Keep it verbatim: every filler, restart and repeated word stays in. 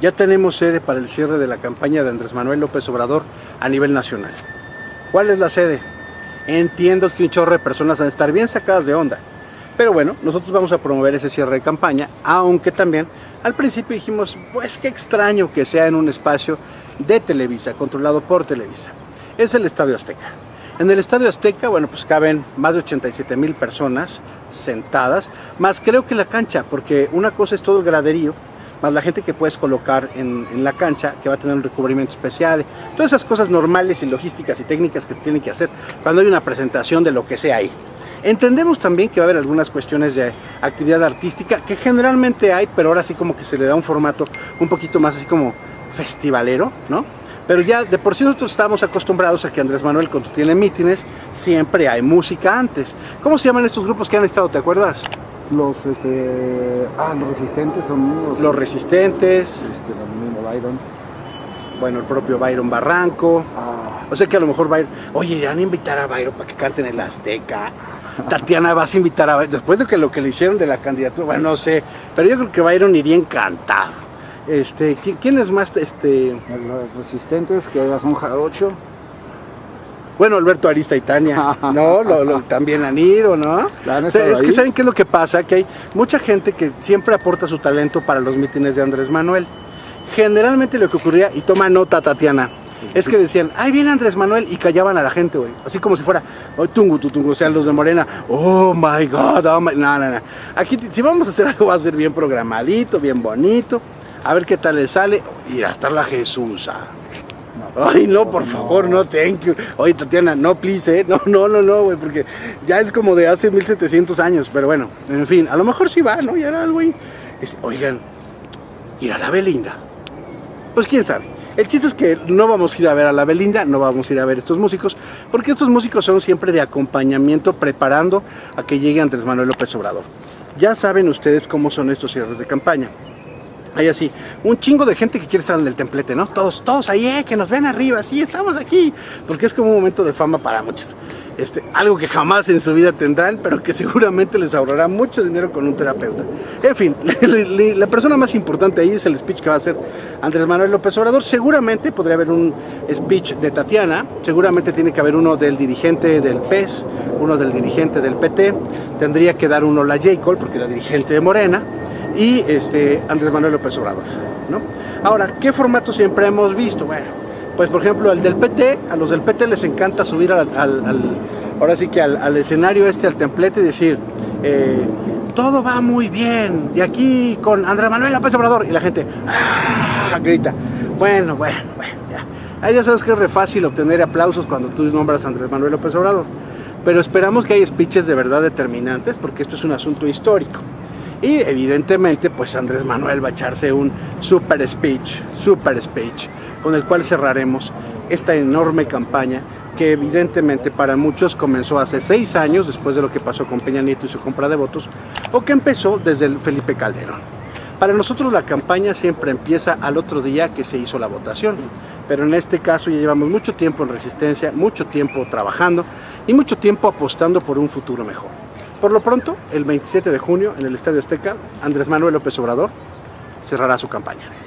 ya tenemos sede para el cierre de la campaña de Andrés Manuel López Obrador a nivel nacional. ¿Cuál es la sede? Entiendo que un chorro de personas van a estar bien sacadas de onda, pero bueno, nosotros vamos a promover ese cierre de campaña, aunque también al principio dijimos, pues qué extraño que sea en un espacio de Televisa, controlado por Televisa. Es el Estadio Azteca. En el Estadio Azteca, bueno, pues caben más de ochenta y siete mil personas sentadas, más creo que la cancha, porque una cosa es todo el graderío, más la gente que puedes colocar en, en la cancha, que va a tener un recubrimiento especial, todas esas cosas normales y logísticas y técnicas que se tienen que hacer cuando hay una presentación de lo que sea ahí. Entendemos también que va a haber algunas cuestiones de actividad artística, que generalmente hay, pero ahora sí como que se le da un formato un poquito más así como festivalero, ¿no? Pero ya de por sí nosotros estamos acostumbrados a que Andrés Manuel, cuando tiene mítines, siempre hay música antes. ¿Cómo se llaman estos grupos que han estado, te acuerdas? Los, este, ah, los resistentes son los... Los resistentes. Este, el mismo Byron. Bueno, el propio Byron Barranco. Ah. O sea que a lo mejor Byron... Oye, irán a invitar a Byron para que canten en la Azteca. Tatiana, vas a invitar a Byron. Después de que lo que le hicieron de la candidatura, bueno, no sé. Pero yo creo que Byron iría encantado. Este, ¿quién es más? Este... Los resistentes, que son jarocho. Bueno, Alberto Arista y Tania, no, lo, lo, también han ido, ¿no? O sea, es que ¿saben qué es lo que pasa? Que hay mucha gente que siempre aporta su talento para los mítines de Andrés Manuel. Generalmente lo que ocurría, y toma nota Tatiana, es que decían, ¡ay, viene Andrés Manuel! Y callaban a la gente, güey. Así como si fuera, oh, tungu, tu, tungu, o sea, los de Morena, oh my God, oh my... No, no, no. Aquí, si vamos a hacer algo, va a ser bien programadito, bien bonito. A ver qué tal le sale. Y hasta la Jesús. Ay, no, por favor, no, thank you. Oye, Tatiana, no, please, eh. No, no, no, no, güey, porque ya es como de hace mil setecientos años. Pero bueno, en fin, a lo mejor sí va, ¿no? Ya era algo ahí. Este, oigan, ¿ir a la Belinda? Pues quién sabe. El chiste es que no vamos a ir a ver a la Belinda, no vamos a ir a ver a estos músicos, porque estos músicos son siempre de acompañamiento, preparando a que llegue Andrés Manuel López Obrador. Ya saben ustedes cómo son estos cierres de campaña. Hay así, un chingo de gente que quiere estar en el templete, ¿no? Todos, todos ahí, eh, que nos ven arriba, sí, estamos aquí. Porque es como un momento de fama para muchos. Este, algo que jamás en su vida tendrán, pero que seguramente les ahorrará mucho dinero con un terapeuta. En fin, la persona más importante ahí es el speech que va a hacer Andrés Manuel López Obrador. Seguramente podría haber un speech de Tatiana, seguramente tiene que haber uno del dirigente del P E S, uno del dirigente del P T, tendría que dar uno la J. Cole, porque era dirigente de Morena, y este, Andrés Manuel López Obrador, ¿no? Ahora, ¿qué formato siempre hemos visto? Bueno, pues por ejemplo el del P T, a los del P T les encanta subir al, al, al ahora sí que al, al escenario este, al templete y decir, eh, todo va muy bien, y aquí con Andrés Manuel López Obrador, y la gente ¡ah! Grita, bueno, bueno, bueno, ya. Ahí ya sabes que es re fácil obtener aplausos cuando tú nombras a Andrés Manuel López Obrador, pero esperamos que haya speeches de verdad determinantes, porque esto es un asunto histórico. Y evidentemente pues Andrés Manuel va a echarse un super speech, super speech, con el cual cerraremos esta enorme campaña que evidentemente para muchos comenzó hace seis años, después de lo que pasó con Peña Nieto y su compra de votos, o que empezó desde el Felipe Calderón. Para nosotros la campaña siempre empieza al otro día que se hizo la votación, pero en este caso ya llevamos mucho tiempo en resistencia, mucho tiempo trabajando y mucho tiempo apostando por un futuro mejor. Por lo pronto, el veintisiete de junio, en el Estadio Azteca, Andrés Manuel López Obrador cerrará su campaña.